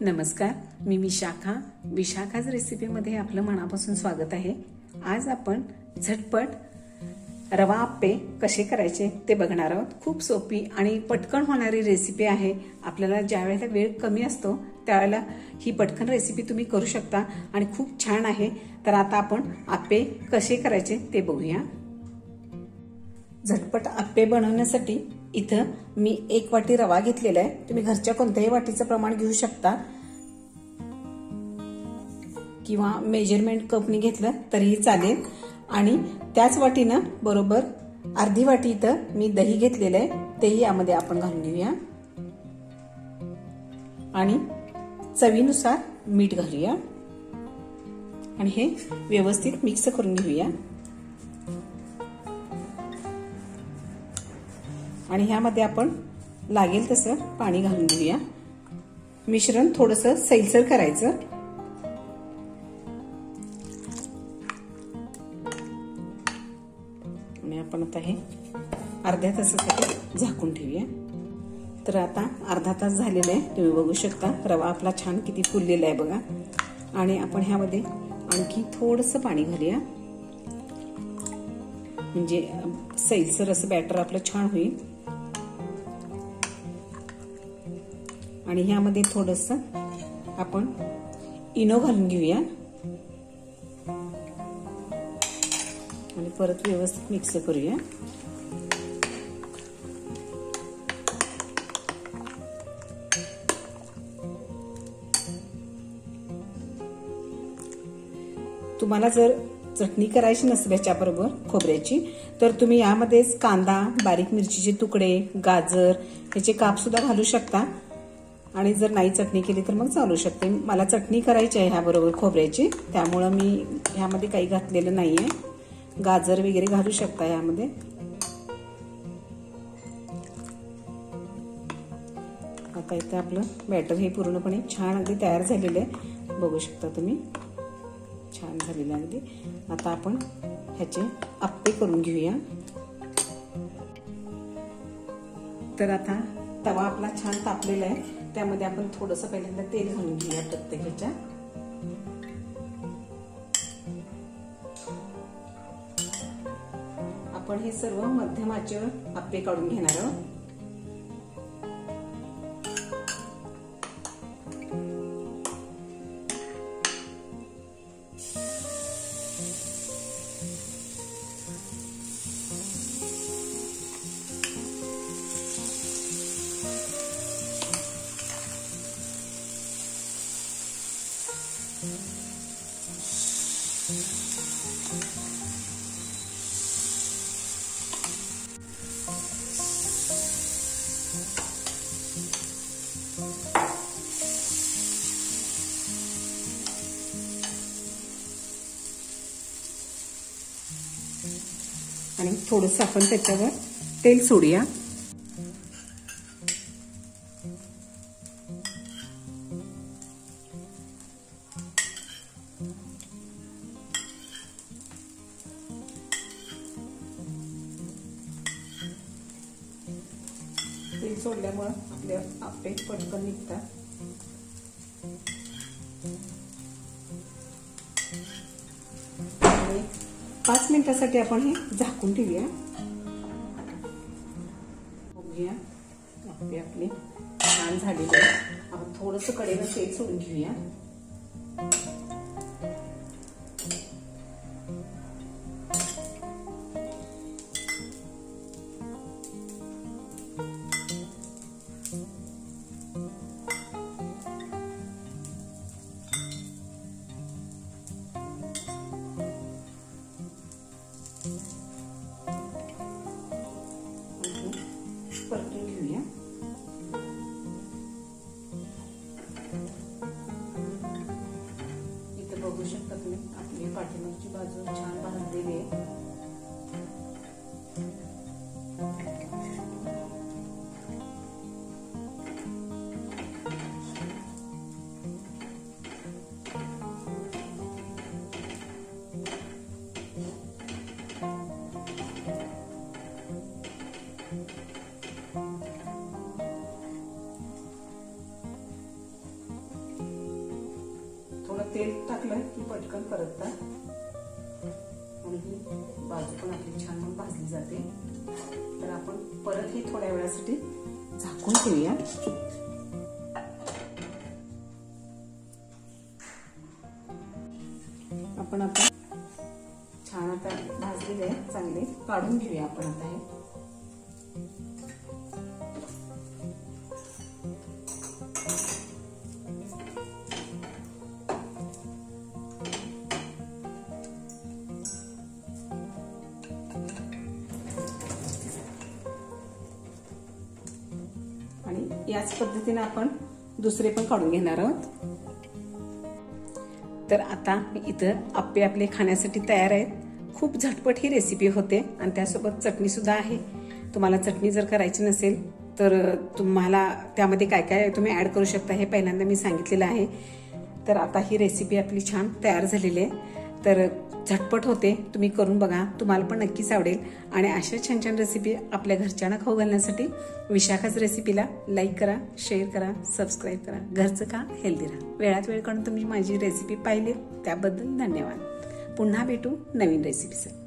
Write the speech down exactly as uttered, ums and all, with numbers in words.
नमस्कार, मी विशाखा. विशाखाच रेसिपीमध्ये आपलं मनापासून स्वागत आहे. आज आपण झटपट रवा आप्पे कसे करायचे ते बघणार आहोत. खूप सोपी आणि पटकन होणारी रेसिपी आहे. आपल्याला ज्या वेळेला वेळ कमी असतो त्यावेळेला ही पटकन रेसिपी तुम्ही करू शकता आणि खूप छान आहे. तर आता आपण आप्पे कसे करायचे ते बघूया. झटपट आप्पे बनवण्यासाठी इथं मी एक वाटी रवा घेतलेला आहे. तुम्ही घरच्या कोणत्याही वाटीचं प्रमाण घेऊ शकता किंवा मेजरमेंट कपनी घेतलं तरीही चालेल. आणि त्याच वाटीनं बरोबर अर्धी वाटी इथं मी दही घेतलेलं आहे, तेही यामध्ये आपण घालून घेऊया. आणि चवीनुसार मीठ घालूया आणि हे व्यवस्थित मिक्स करून घेऊया. आणि ह्यामध्ये आपण लागेल तसं पाणी घालून घेऊया. मिश्रण थोडंसं सैलसर करायचं. आणि आपण आता हे अर्ध्या तासासाठी झाकून ठेवूया. तर आता अर्धा तास झालेला आहे. तुम्ही बघू शकता रवा आपला छान किती फुललेला आहे बघा. आणि आपण ह्यामध्ये आणखी थोडंसं पाणी घालूया, म्हणजे सैलसर असं बॅटर आपलं छान होईल. आणि ह्यामध्ये थोडंसं आपण इनो घालून घेऊया आणि परत व्यवस्थित मिक्स करूया. तुम्हाला जर चटणी करायची नसेल याच्याबरोबर खोबऱ्याची, तर तुम्ही यामध्येच कांदा, बारीक मिरचीचे तुकडे, गाजर ह्याचे काप सुद्धा घालू शकता. आणि जर नाही चटणी केली तर मग चालू शकते. मला चटणी करायची आहे ह्याबरोबर खोबऱ्याची, त्यामुळं मी ह्यामध्ये काही घातलेलं नाहीये. गाजर वगैरे घालू शकता यामध्ये. आता इथं आपलं बॅटर हे पूर्णपणे छान अगदी तयार झालेलं आहे. बघू शकता तुम्ही, छान झालेलं अगदी. आता आपण ह्याचे आप्पे करून घेऊया. तर आता तवा आपला छान तापलेला आहे. त्यामध्ये आपण थोडंसं पहिल्यांदा तेल घालून घेऊया प्रत्येक ह्याच्या. आपण हे सर्व मध्यम आचेवर आप्पे काढून घेणार आहोत. आणि थोडंसं आपण त्याच्यावर तेल सोडूया. तेल सोडल्यामुळे आपले आप्पे पटकन निघतात. आणि पाच मिनिटासाठी आपण हे झाकून ठेवूया. बघूया आप्पे आपले छान झालेले. आपण थोडंसं कडेनं तेल सोडून घेऊया. परतून घेऊया. इथं बघू शकता तुम्ही आपली पाठीमागची बाजू छान भाजलेली आहे. तेल टाकलं की पटकन परततात आणि ही बाजू पण आपली छान मग भाजली जाते। तर आपण परत हे थोड्या वेळासाठी झाकून ठेवूया। आपण आता छान आता भाजलेले आहे, चांगले काढून घेऊया आपण आता हे। आणि याच पद्धतीने आपण दुसरे पण काढून घेणार आहोत। तर आता इथं आप्पे आपले खाण्यासाठी तयार आहेत। खूप झटपट ही रेसिपी होते आणि त्यासोबत चटणी सुद्धा आहे। तुम्हाला चटणी जर करायची नसेल तर तुम्हाला त्यामध्ये काय काय तुम्ही ऍड करू शकता हे पहिल्यांदा मी सांगितलेलं आहे। तर आता ही रेसिपी आपली छान तयार झालेली आहे। तर झटपट होते, तुम्ही करून बघा, तुम्हाला पण नक्कीच आवडेल। आणि अशा छान छान रेसिपी आपल्या घरच्यांना खाऊ घालण्यासाठी विशाखाच रेसिपीला लाईक करा, शेअर करा, सबस्क्राईब करा। घरचं का हेल्दी राहा। वेळात वेळ काढून तुम्ही माझी रेसिपी पाहिली त्याबद्दल धन्यवाद। पुन्हा भेटू नवीन रेसिपीसह।